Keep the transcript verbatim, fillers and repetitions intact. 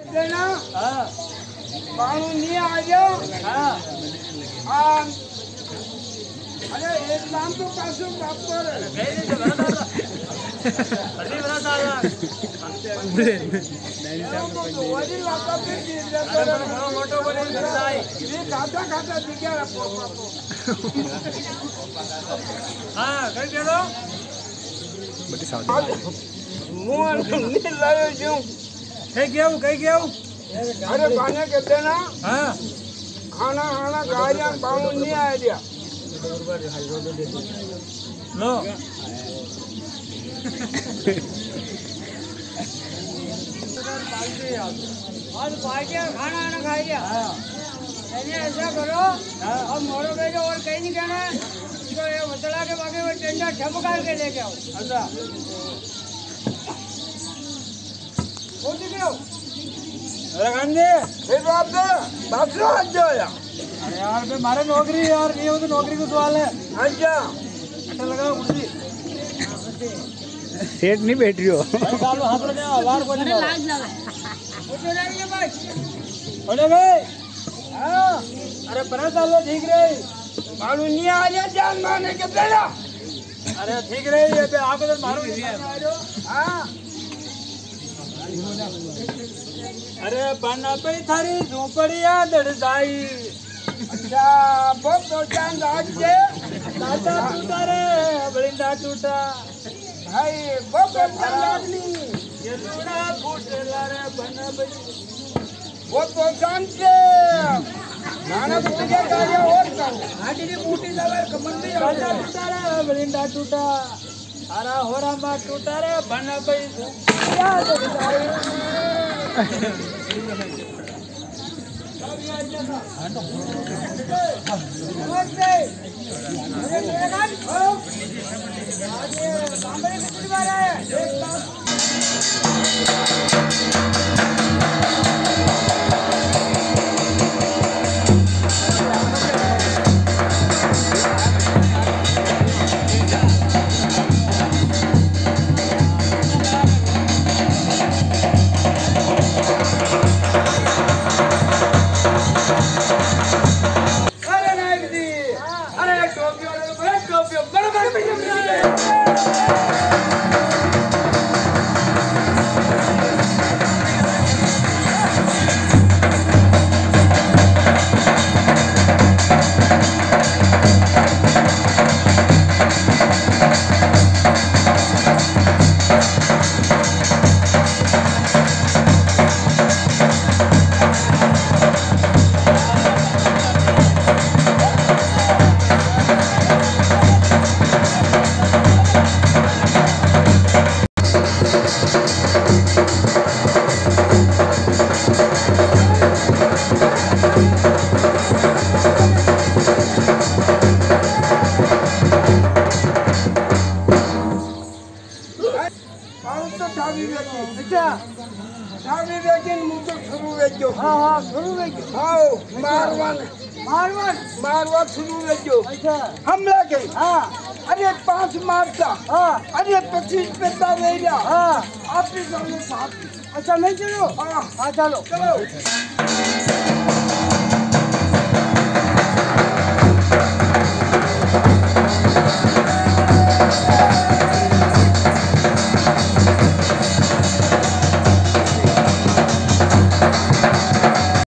कहते ना हाँ बाणू नहीं आ जाओ हाँ हाँ अरे एक नाम तो कासू बाप पर कहीं नहीं तो बना था अभी बना था वही लाता फिर गिर जाता अरे बड़ा मोटो बने करता है ये खाता खाता दिखा रहा पोपा को हाँ कहीं कह दो मुँह नहीं लाये जो कहीं गया हूँ कहीं गया हूँ अरे खाने कहते ना हाँ खाना खाना गाड़ियाँ बाणू नहीं आया दिया लो और पार्टियाँ खाना आना खाई लिया यानी ऐसा करो अब मोड़ो भेजो और कहीं नहीं कहना तो ये बतला के बाकी वो टेंडर ठपकार के लेके आओ अच्छा हो गया अरे गांधी फिर बाप दे बाप से हट जाओ यार अरे यार बे मारे नौकरी यार नहीं हो तो नौकरी को सवाल है हट जा अच्छा लगाओ कुर्सी सेठ नहीं बैठ रही हो डालो हाथ में आवाज को नहीं लाज लगा उठो जाइए भाई अरे भाई हाँ अरे बना डालो ठीक रहे बाणू नहीं आ जा जान मारने के देना अरे ठीक रहे ये बे आगे तो मारो हाँ अरे बना पे थारी झोपड़िया दड़ जाई अच्छा बहुत पहचान राज के टाटा टूटा रे बलिंदा टूटा भाई बहुत पहचान राज नहीं ये लूड़ा फूटेला रे बना पे बहुत पहचान के खाना पूजा गाड़ियाँ और करो आटी की बूटी दवा कमंडी टाटा टूटा रे बलिंदा टूटा अरे होरा मा टूटा रे बना पे क्या दड़ जाई नमस्ते अरे मेरे नाम हो आगे सामने कितनी बार आए एक बार हाँ हाँ शुरू में हाँ मारवान मारवान मारवान शुरू में जो अच्छा हमला के हाँ अरे पांच मारता हाँ अरे पच्चीस पे दावेगा हाँ आप भी चलो साथ अच्छा नहीं चलो हाँ हाँ चलो चलो